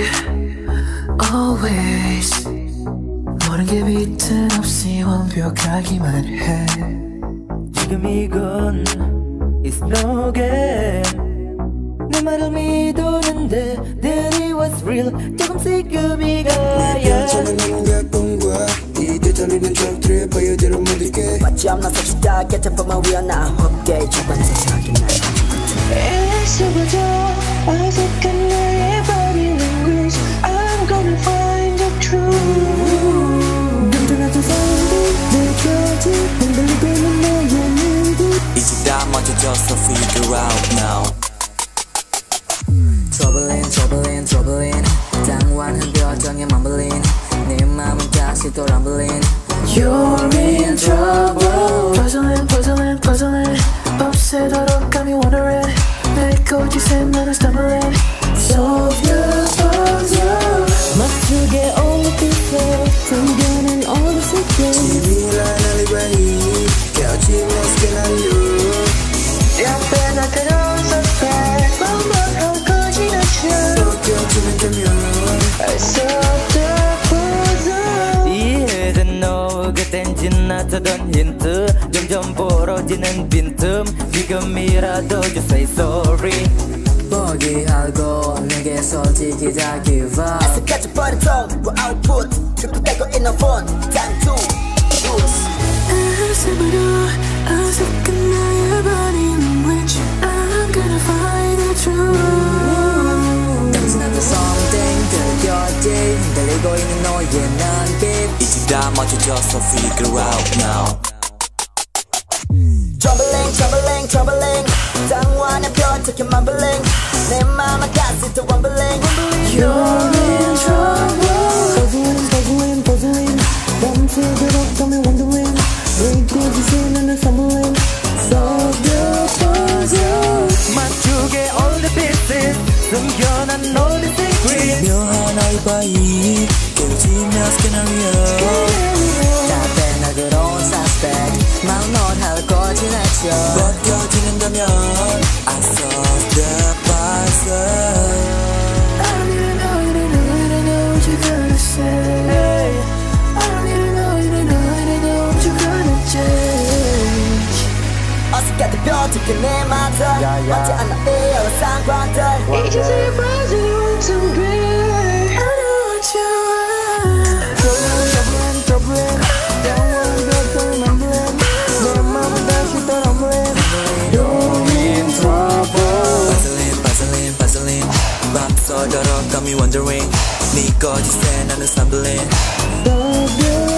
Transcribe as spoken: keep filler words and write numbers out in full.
always 모든 게 비틀없이 완벽하기만 해 지금 이건 It's no game 내 말을 믿었는데 That it was real 조금씩 의미가 내 처음에 나는 가끔과 이 뒤틀리는 적들을 보여드려 모두게 마치 앞나서 주다 깨져보면 위험나 헛게 초반에 생각이 날 익숙해져 어색한 나의 body language I'm gonna find the truth 든든하던 사운드 내 곁에 흔들리고 있는 너의 눈빛 이제 다 맞춰졌어 figure out now Troubling, troubling, troubling 당황한 표정에 mumbling 네 맘은 다시 또 rumbling You're in trouble Puzzling, puzzling, puzzling 밤새도록 got me wondering 내 거짓에 나는 stumbling Solve your puzzle 맞추게 all the pieces 숨겨낸 all the secrets 지밀한 알리바이 껴지면 스캔 알려 옆에 나타난 suspect 뻔뻔한 거짓나쳐 또 껴지면 되면 I solved the puzzle 이해된 너 그땐 지나치던 힌트 점점 벌어지는 빈틈 지금이라도 just say sorry 포기하고 내게 솔직히 다 give up 애석해져 버린 톤 output 트리플 떼고 있는 폰 time to lose 아스마로 어색한 나의 body language I'm gonna find the truth 당신한테 something 들려지 흔들리고 있는 너의 눈빛 이제 다 맞춰졌어 figure out now Troubling, troubling, troubling 당황한 표정에 mumbling 내 맘은 가슴 또 rumbling You're in trouble Puzzling, puzzling, puzzling 밤새도록 got me wondering 왜 거짓에 나는 stumbling Solve the puzzle 맞추게 all the pieces 숨겨난 all the secrets 묘한 알바이 깨우치며 스캐너리어 답변 날카로운 suspect 마음 넌할 거짓나쳐 벗겨지는다면 I solved the puzzle I don't even know, you don't know, you don't know what you're gonna say I don't even know, you don't know, you don't know what you're gonna change 어색하게 펴지게 내 맘들 맞지 않아 이 여러 상관들 이제서야 빠져나온 somewhere I know what you want Troubling, troubling 당황한 또 rumbling 내 맘은 다시 또 rumbling You're in trouble Puzzling, puzzling, puzzling 밤새도록 got me wondering 네 거짓에 나는 stumbling Solve the